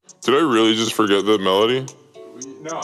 Did I really just forget the melody? No.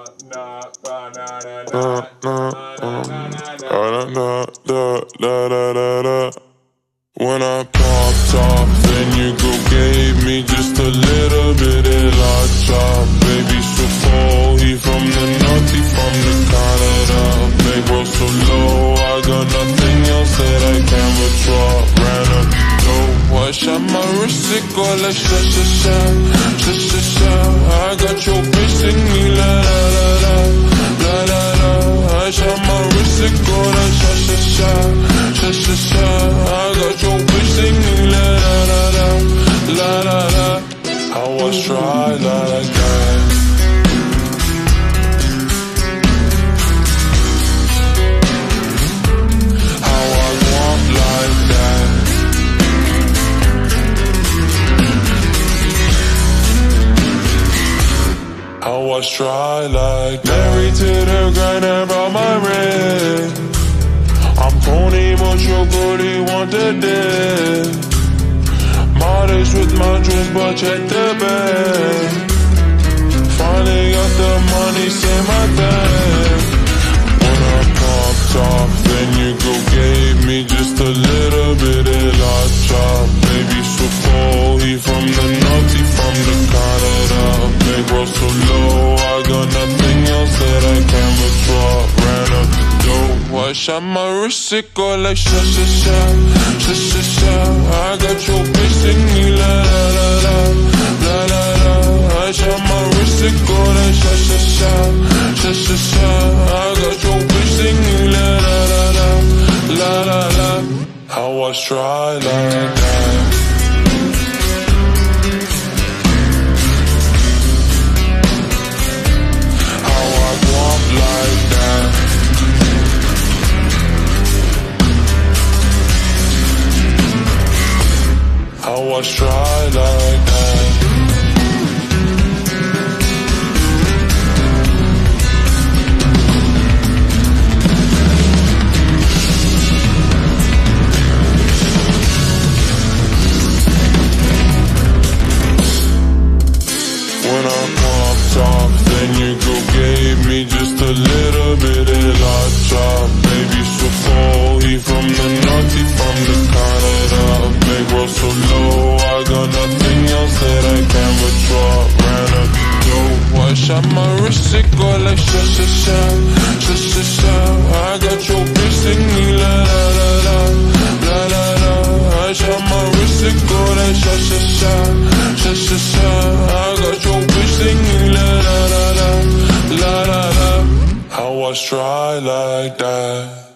When I popped off, then you go gave me just a little bit of la chop. Baby, so full, he from the north, he from the Canada. Make world so low, I got nothing else that I can withdraw. Ran up low, I shot my wrist, it go like sha sha sha, sha sha sha. I got your bitch singing la la la la, la la la. I shot my wrist, it go like sha sha sha, sha sha sha. I got your bitch singing la la la la, la la la. I was try like that. How I walk like that. I was try like that. Married to the grind and brought my ring. I'm Tony, but your booty want the dick. Modest with my dreams, but check the bag. Finally got the money, say my thing. When I popped off, then you go gave me just a little bit of la chop. Baby, so full, he from the north, he from the Canada. Make world so low, I got nothing else that I can withdraw. Ran up the dough, I shot my wrist, it go like sha sha sha, sha sha sha. I got your bitch singing la la la la, la la la. I shot my wrist, it go like sha sha sha, sha sha sha. I got your bitch singing la la la la, la la la. I was try like that. How I walk like that. I was try like that. When I popped off, then you go gave me just a little bit of la chop. Baby, so full, he from the north, he from the Canada. Make world so low, I got nothing else that I can withdraw. Ran up the dough, I shot my wrist, it go like sha sha sha, sha sha sha. I got your bitch singing la la la la, la la la. I shot my wrist, it go like sha sha sha, sha sha sha. I got your bitch singing la la la la, la la la. I was try like that.